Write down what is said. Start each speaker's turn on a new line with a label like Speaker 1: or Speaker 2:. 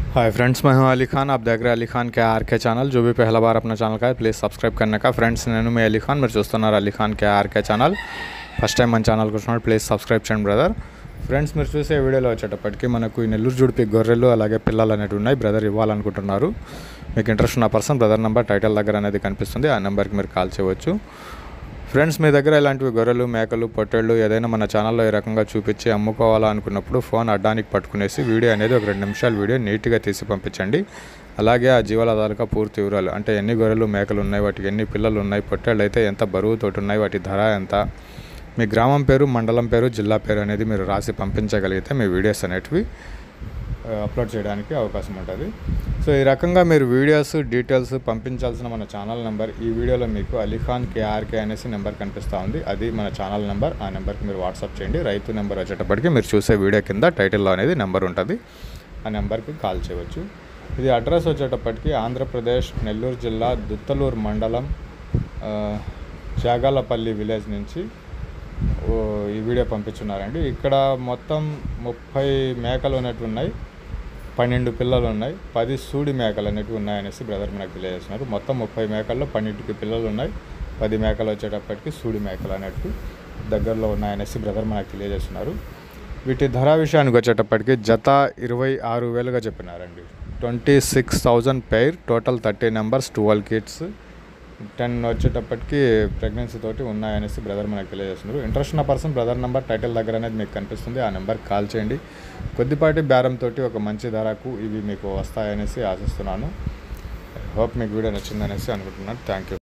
Speaker 1: Hi friends, मैं हूं अली खान। आप देख रहे हैं अली खान के आर के चैनल। जो भी पहला बार अपना ఛానల్ का है प्लीज़ सब्सक्రైబ్ करने का। ఫ్రెండ్స్, నేను మీ అలీ ఖాన్, మీరు చూస్తున్నారు Ali Khan KRK channel. First time మన ఛానల్కి వచ్చినప్పుడు ప్లీజ్ సబ్స్క్రైబ్ చేయండి బ్రదర్। ఫ్రెండ్స్, మీరు చూసే వీడియోలో వచ్చేటప్పటికి మనకు ఈ నెల్లూరు జుడిపి గొర్రెలు అలాగే పిల్లలు అనేవి ఉన్నాయి। బ్రదర్ ఇవ్వాలనుకుంటున్నారు। మీకు ఇంట్రెస్ట్ ఉన్న పర్సన్ బ్రదర్ నెంబర్ టైటిల్ దగ్గర అనేది కనిపిస్తుంది, ఆ నెంబర్కి మీరు కాల్ చేయవచ్చు। ఫ్రెండ్స్, మీ దగ్గర ఇలాంటివి గొర్రెలు, మేకలు, పొట్టేళ్ళు ఏదైనా మన ఛానల్లో ఈ రకంగా చూపించి అమ్ముకోవాలనుకున్నప్పుడు ఫోన్ అడ్డానికి పట్టుకునేసి వీడియో అనేది ఒక 2 నిమిషాల వీడియో నీట్గా తీసి పంపించండి। అలాగే ఆ జీవాల తాలూకా పూర్తి వివరాలు, అంటే ఎన్ని గొర్రెలు, మేకలు ఉన్నాయి, వాటికి ఎన్ని పిల్లలు ఉన్నాయి, పొట్టేళ్ళు అయితే ఎంత బరువుతోటి ఉన్నాయి, వాటి ధర ఎంత, మీ గ్రామం పేరు, మండలం పేరు, జిల్లా పేరు అనేది మీరు రాసి పంపించగలిగితే మీ వీడియోస్ అనేటివి అప్లోడ్ చేయడానికి అవకాశం ఉంటుంది। సో ఈ రకంగా మీరు వీడియోస్ డీటెయిల్స్ పంపించాల్సిన మన ఛానల్ నెంబర్ ఈ వీడియోలో మీకు అలీ ఖాన్ కేఆర్కే అనేసి నెంబర్ కనిపిస్తూ ఉంది, అది మన ఛానల్ నెంబర్। ఆ నెంబర్కి మీరు వాట్సాప్ చేయండి। రైతు నెంబర్ వచ్చేటప్పటికి మీరు చూసే వీడియో కింద టైటిల్లో అనేది నెంబర్ ఉంటుంది, ఆ నెంబర్కి కాల్ చేయవచ్చు। ఇది అడ్రస్ వచ్చేటప్పటికి ఆంధ్రప్రదేశ్ నెల్లూరు జిల్లా దుత్తలూరు మండలం చాగాలపల్లి విలేజ్ నుంచి ఈ వీడియో పంపించున్నారండి। ఇక్కడ మొత్తం 30 మేకలు అనేవి ఉన్నాయి, 12 పిల్లలు ఉన్నాయి, 10 సూడి మేకలు అనేవి ఉన్నాయనేసి బ్రదర్ మనకు తెలియజేస్తున్నారు। మొత్తం 30 మేకల్లో 12కి పిల్లలు ఉన్నాయి, 10 మేకలు వచ్చేటప్పటికి సూడి మేకలు అనేవి దగ్గరలో ఉన్నాయనేసి బ్రదర్ మనకు తెలియజేస్తున్నారు। వీటి ధర విషయానికి వచ్చేటప్పటికి జత 26,000గా చెప్పినారండి। 26,000 పెయిర్, టోటల్ 30 నెంబర్స్, 12 కిడ్స్, 10 వచ్చేటప్పటికి ప్రెగ్నెన్సీ తోటి ఉన్నాయనేసి బ్రదర్ మనకు తెలియజేస్తున్నారు। ఇంట్రెస్ట్ ఉన్న పర్సన్ బ్రదర్ నెంబర్ టైటిల్ దగ్గర అనేది మీకు కనిపిస్తుంది, ఆ నెంబర్కి కాల్ చేయండి। కొద్దిపాటి బేరంతో ఒక మంచి ధరకు ఇవి మీకు వస్తాయనేసి ఆశిస్తున్నాను। హోప్ మీకు వీడియో నచ్చిందనేసి అనుకుంటున్నాను। Thank you.